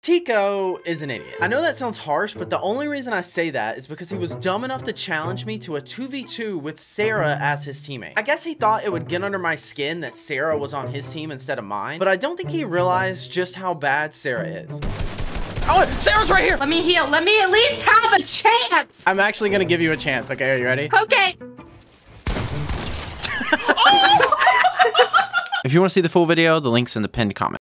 Tiko is an idiot. I know that sounds harsh, but the only reason I say that is because he was dumb enough to challenge me to a 2v2 with Sarah as his teammate. I guess he thought it would get under my skin that Sarah was on his team instead of mine, but I don't think he realized just how bad Sarah is. Oh, Sarah's right here! Let me heal. Let me at least have a chance! I'm actually gonna give you a chance, okay? Are you ready? Okay. If you want to see the full video, the link's in the pinned comment.